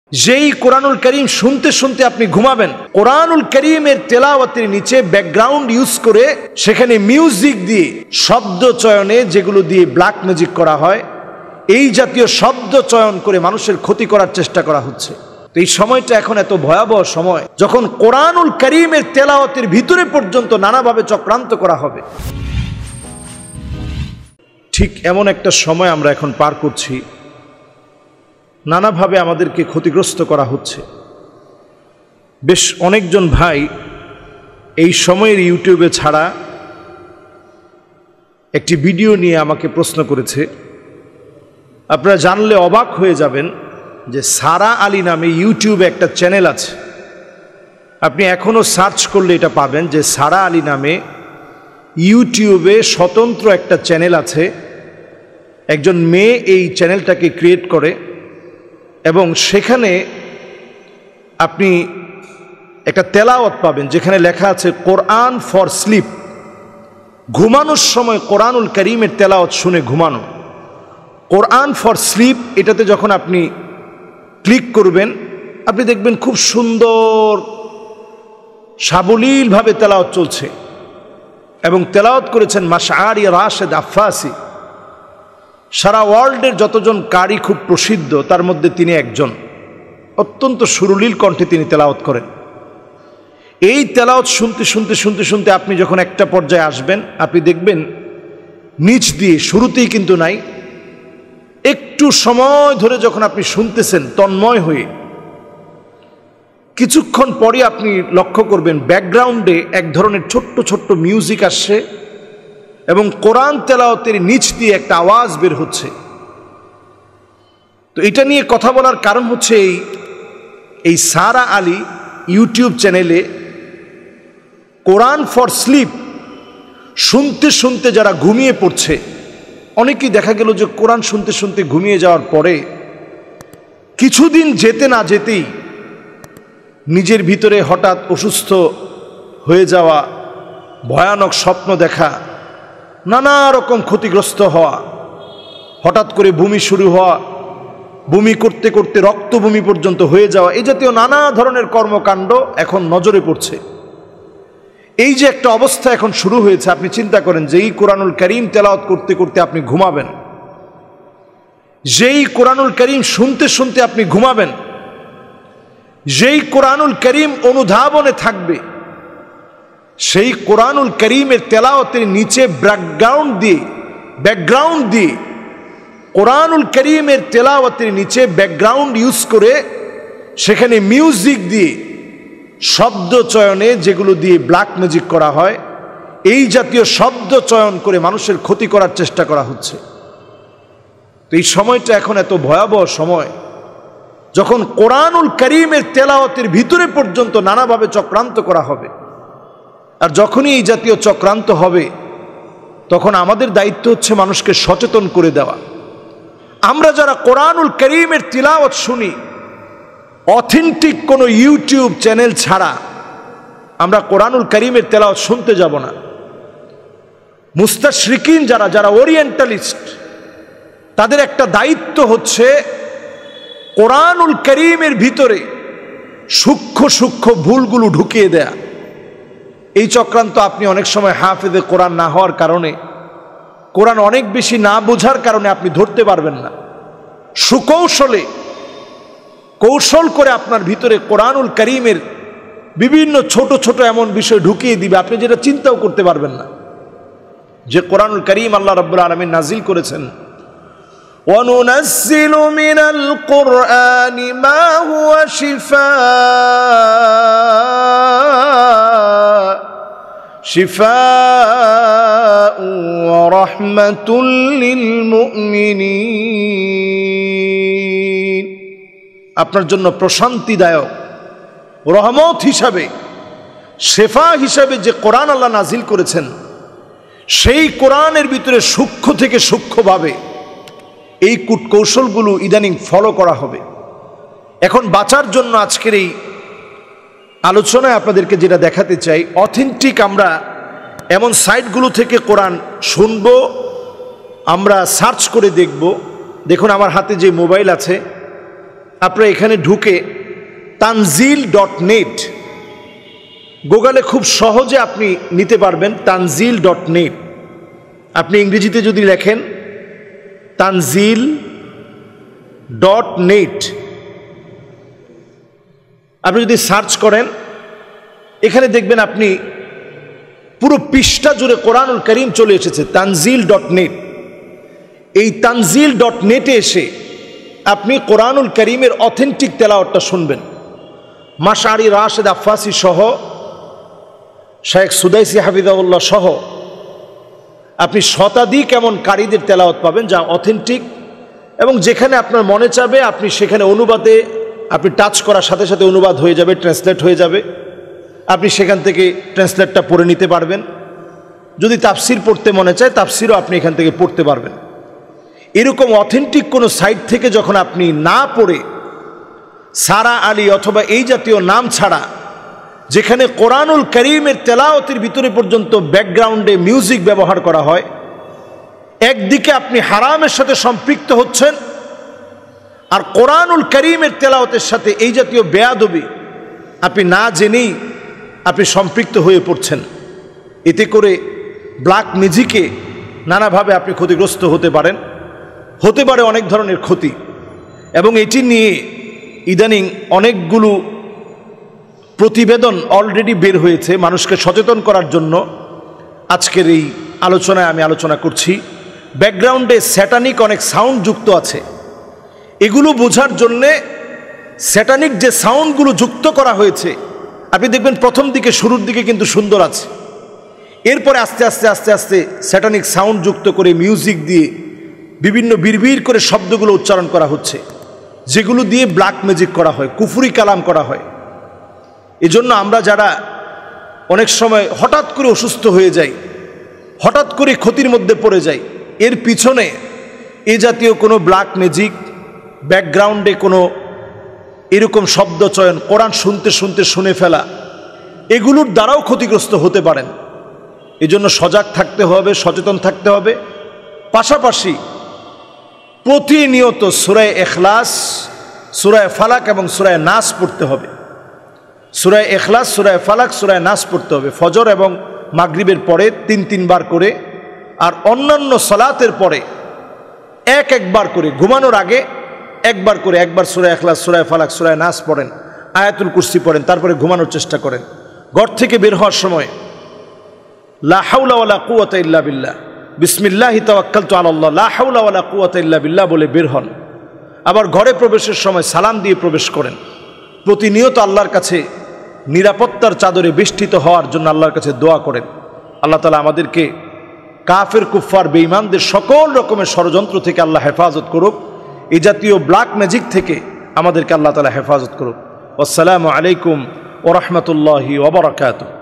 যেই কোরআনুল করিম শুনতে শুনতে আপনি ঘুমাবেন, কোরআনুল করিমের তেলাওয়াতের নিচে ব্যাকগ্রাউন্ড ইউজ করে সেখানে মিউজিক দিয়ে শব্দ চয়নে, যেগুলো দিয়ে ব্ল্যাক ম্যাজিক করা হয়, এই জাতীয় শব্দ চয়ন করে মানুষের ক্ষতি করার চেষ্টা করা হচ্ছে। তো এই সময়টা এখন এত ভয়াবহ সময়, যখন কোরআনুল করিমের তেলাওয়াতের ভিতরে পর্যন্ত নানাভাবে চক্রান্ত করা হবে। ঠিক এমন একটা সময় আমরা এখন পার করছি, নানাভাবে আমাদেরকে ক্ষতিগ্রস্ত করা হচ্ছে। বেশ অনেকজন ভাই এই সময়ের ইউটিউবে ছাড়া একটি ভিডিও নিয়ে আমাকে প্রশ্ন করেছে। আপনারা জানলে অবাক হয়ে যাবেন যে সারা আলী নামে ইউটিউবে একটা চ্যানেল আছে। আপনি এখনও সার্চ করলে এটা পাবেন যে সারা আলী নামে ইউটিউবে স্বতন্ত্র একটা চ্যানেল আছে। একজন মেয়ে এই চ্যানেলটাকে ক্রিয়েট করে এবং সেখানে আপনি একটা তেলাওয়াত পাবেন যেখানে লেখা আছে কোরআন ফর স্লিপ। ঘুমানোর সময় কোরআনুল করিমের তেলাওয়াত শুনে ঘুমানো। কোরআন ফর স্লিপ, এটাতে যখন আপনি ক্লিক করবেন আপনি দেখবেন খুব সুন্দর সাবলীলভাবে তেলাওয়াত চলছে এবং তেলাওয়াত করেছেন মাশআরি রাশেদ আফফাসি। সারা ওয়ার্ল্ডের যতজন কারি খুব প্রসিদ্ধ তার মধ্যে তিনি একজন। অত্যন্ত সুরলীল কণ্ঠে তিনি তেলাওয়াত করেন। এই তেলাওয়াত শুনতে শুনতে শুনতে শুনতে আপনি যখন একটা পর্যায়ে আসবেন, আপনি দেখবেন নিচ দিয়ে, শুরুতেই কিন্তু নাই, একটু সময় ধরে যখন আপনি শুনতেছেন তন্ময় হয়ে, কিছুক্ষণ পরে আপনি লক্ষ্য করবেন ব্যাকগ্রাউন্ডে এক ধরনের ছোট্ট ছোট্ট মিউজিক আসছে এবং কোরআন তেলাওয়াতের নিচ দিয়ে একটা আওয়াজ বের হচ্ছে। তো এটা নিয়ে কথা বলার কারণ হচ্ছে এই সারা আলী ইউটিউব চ্যানেলে কোরআন ফর স্লিপ শুনতে শুনতে যারা ঘুমিয়ে পড়ছে, অনেকেই দেখা গেল যে কোরআন শুনতে শুনতে ঘুমিয়ে যাওয়ার পরে কিছুদিন যেতে না যেতেই নিজের ভিতরে হঠাৎ অসুস্থ হয়ে যাওয়া, ভয়ানক স্বপ্ন দেখা, নানা রকম ক্ষতিগ্রস্ত হওয়া, হঠাৎ করে বমি শুরু হওয়া, বমি করতে করতে রক্তবমি পর্যন্ত হয়ে যাওয়া, এই জাতীয় নানা ধরনের কর্মকাণ্ড এখন নজরে পড়ছে। এই যে একটা অবস্থা এখন শুরু হয়েছে, আপনি চিন্তা করেন যে এই কোরআনুল করিম তেলাওয়াত করতে করতে আপনি ঘুমাবেন, যেই কোরআনুল করিম শুনতে শুনতে আপনি ঘুমাবেন, যেই কোরআনুল করিম অনুধাবনে থাকবে, সেই কোরআনুল করিমের তেলাওয়াতের নিচে ব্যাকগ্রাউন্ড দিয়ে কোরআনুল করিমের তেলাওয়াতের নিচে ব্যাকগ্রাউন্ড ইউজ করে সেখানে মিউজিক দিয়ে শব্দ চয়নে, যেগুলো দিয়ে ব্ল্যাক ম্যাজিক করা হয়, এই জাতীয় শব্দ চয়ন করে মানুষের ক্ষতি করার চেষ্টা করা হচ্ছে। তো এই সময়টা এখন এত ভয়াবহ সময়, যখন কোরআনুল করিমের তেলাওয়াতের ভিতরে পর্যন্ত নানাভাবে চক্রান্ত করা হবে। আর যখনই এই জাতীয় চক্রান্ত হবে তখন আমাদের দায়িত্ব হচ্ছে মানুষকে সচেতন করে দেওয়া। আমরা যারা কোরআনুল করিমের তিলাওয়াত শুনি, অথেন্টিক কোনো ইউটিউব চ্যানেল ছাড়া আমরা কোরআনুল করিমের তেলাওয়াত শুনতে যাব না। মুস্তাশরিকিন যারা ওরিয়েন্টালিস্ট, তাদের একটা দায়িত্ব হচ্ছে কোরআনুল করিমের ভিতরে সূক্ষ্ম সূক্ষ্ম ভুলগুলো ঢুকিয়ে দেয়া। এই চক্রান্ত আপনি অনেক সময় হাফেজে কোরআন না হওয়ার কারণে, কোরআন অনেক বেশি না বোঝার কারণে আপনি ধরতে পারবেন না। কৌশল করে আপনার ভিতরে কোরআনুল করিমের বিভিন্ন ছোট ছোট এমন বিষয় ঢুকিয়ে দিবে আপনি যেটা চিন্তাও করতে পারবেন না। যে কোরআনুল করিম আল্লাহ রাব্বুল আলামিন নাজিল করেছেন, وَنُنَزِّلُ مِنَ الْقُرْآنِ مَا هُوَ شِفَاءٌ وَرَحْمَةٌ لِّلْمُؤْمِنِينَ। আপনার জন্য প্রশান্তিদায়ক, রহমত হিসাবে, শেফা হিসাবে যে কোরআন আল্লাহ নাজিল করেছেন, সেই কোরআনের ভিতরে সূক্ষ্ম থেকে সূক্ষ্মভাবে এই কূটকৌশলগুলো ইদানিং ফলো করা হবে। এখন বাঁচার জন্য আজকের এই আলোচনায় আপনাদেরকে যেটা দেখাতে চাই, অথেন্টিক আমরা এমন সাইটগুলো থেকে কোরআন শুনব, আমরা সার্চ করে দেখব। দেখুন আমার হাতে যে মোবাইল আছে, আপনারা এখানে ঢুকে tanzil.net গুগলে খুব সহজে আপনি নিতে পারবেন tanzil.net। আপনি ইংরেজিতে যদি লেখেন tanzil.net, আপনি যদি সার্চ করেন এখানে দেখবেন আপনি পুরো পৃষ্ঠা জুড়ে কোরআনুল কারীম চলে এসেছে tanzil.net। এই tanzil.net-এ এসে আপনি কোরআনুল কারীমের অথেন্টিক তেলাওয়াতটা শুনবেন। মাশআরি রাশেদ আফফাসি সহ, শায়েখ সুদাইসি হাফিজাহুল্লাহ সহ আপনি শতাধিক এমন কারীদের তেলাওয়াত পাবেন যা অথেন্টিক, এবং যেখানে আপনার মনে চাবে আপনি সেখানে অনুবাদে আপনি টাচ করার সাথে সাথে অনুবাদ হয়ে যাবে, ট্রান্সলেট হয়ে যাবে। আপনি সেখান থেকে ট্রান্সলেটটা পড়ে নিতে পারবেন। যদি তাফসির পড়তে মনে চায় তাফসিরও আপনি এখান থেকে পড়তে পারবেন। এরকম অথেন্টিক কোনো সাইট থেকে যখন আপনি না পড়ে সারা আলী অথবা এই জাতীয় নাম ছাড়া, যেখানে কোরআনুল কারীমের তেলাওয়াতের ভিতরে পর্যন্ত ব্যাকগ্রাউন্ডে মিউজিক ব্যবহার করা হয়, একদিকে আপনি হারামের সাথে সম্পৃক্ত হচ্ছেন, আর কোরআনুল কারীমের তেলাওয়াতের সাথে এই জাতীয় বেয়াদবি আপনি না জেনেই আপনি সম্পৃক্ত হয়ে পড়ছেন। এতে করে ব্ল্যাক মিউজিকে নানাভাবে আপনি ক্ষতিগ্রস্ত হতে পারেন, হতে পারে অনেক ধরনের ক্ষতি। এবং এটি নিয়ে ইদানিং অনেকগুলো প্রতিবেদন অলরেডি বের হয়েছে মানুষকে সচেতন করার জন্য। আজকের এই আলোচনায় আমি আলোচনা করছি। ব্যাকগ্রাউন্ডে স্যাটানিক অনেক সাউন্ড যুক্ত আছে, এগুলো বোঝার জন্যে স্যাটানিক যে সাউন্ডগুলো যুক্ত করা হয়েছে আপনি দেখবেন প্রথম দিকে শুরুর দিকে কিন্তু সুন্দর আছে, এরপরে আস্তে আস্তে আস্তে আস্তে স্যাটানিক সাউন্ড যুক্ত করে মিউজিক দিয়ে বিভিন্ন বিড়বিড় করে শব্দগুলো উচ্চারণ করা হচ্ছে, যেগুলো দিয়ে ব্ল্যাক ম্যাজিক করা হয়, কুফরি কালাম করা হয়। এজন্য আমরা যারা অনেক সময় হঠাৎ করে অসুস্থ হয়ে যাই, হঠাৎ করে ক্ষতির মধ্যে পড়ে যাই, এর পিছনে এ জাতীয় কোনো ব্ল্যাক ম্যাজিক, ব্যাকগ্রাউন্ডে কোনো এরকম শব্দ চয়ন, কোরআন শুনতে শুনতে শুনে ফেলা, এগুলোর দ্বারাও ক্ষতিগ্রস্ত হতে পারেন। এজন্য সজাগ থাকতে হবে, সচেতন থাকতে হবে। পাশাপাশি প্রতিনিয়ত সূরা ইখলাস, সূরা ফালাক এবং সূরা নাস পড়তে হবে। সূরা ইখলাস, সূরা ফালাক, সূরা নাস পড়তে হবে ফজর এবং মাগরিবের পরে ৩ বার করে, আর অন্যান্য সালাতের পরে একবার করে, ঘুমানোর আগে একবার করে, একবার সূরা ইখলাস, সূরা ফালাক, সূরা নাস পড়েন, আয়াতুল কুরসি পড়েন, তারপরে ঘুমানোর চেষ্টা করেন। ঘর থেকে বের হওয়ার সময় লা হাওলা ওয়ালা কুওয়াতা ইল্লা বিল্লাহ, বিসমিল্লাহি তাওয়াক্কালতু আলাল্লাহ, লা হাওলা ওয়ালা কুওয়াতা ইল্লা বিল্লাহ বলে বের হন। আবার ঘরে প্রবেশের সময় সালাম দিয়ে প্রবেশ করেন। প্রতিনিয়ত আল্লাহর কাছে নিরাপত্তার চাদরে বেষ্টিত হওয়ার জন্য আল্লাহর কাছে দোয়া করেন। আল্লাহ তাআলা আমাদেরকে কাফের কুফফার বেঈমানদের সকল রকমের ষড়যন্ত্র থেকে আল্লাহ হেফাজত করুক। এই জাতীয় ব্ল্যাক ম্যাজিক থেকে আমাদেরকে আল্লাহ তাআলা হেফাজত করুক। আসসালামু আলাইকুম ওয়া রাহমাতুল্লাহি ওয়া বারাকাতুহু।